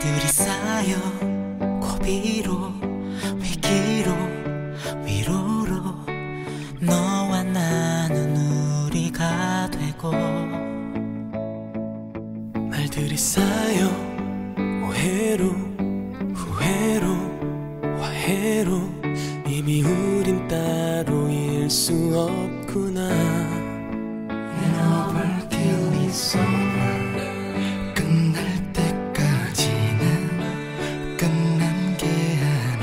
말들이 쌓여 고비로 위기로 위로로 너와 나는 우리가 되고 말들이 쌓여 오해로 후회로 화해로 이미 우린 따로일 수 없구나. And over till it's over. 끝날 때까지는 끝난 게 아니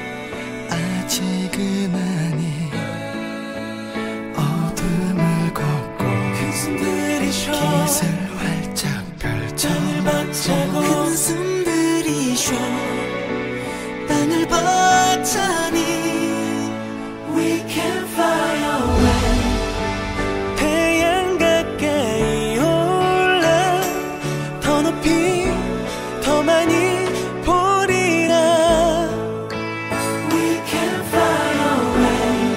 아직은 아니. 어둠을 걷고 한숨들이 쉬어 빛을 활짝 펼쳐 땅을 박차고 한숨들이 쉬어 땅을 박차니 We can fly away. 태양 가까이 올라 더 높이 더 많이 보리라. We can fly away.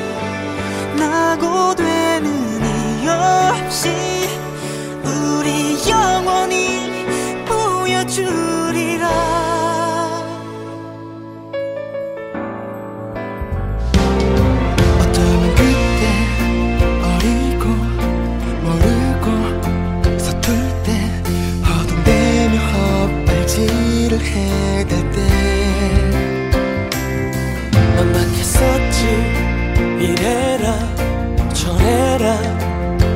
낙오되는 이유 없이 우리 영원히 보여주리라. 어쩌면 그때 어리고 모르고 서툴 때 허둥대며 헛발질을 해댈 때 넌 막혔었지. 이래라 저래라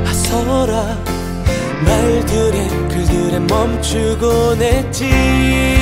하서라 말들에 글들에 멈추곤 했지.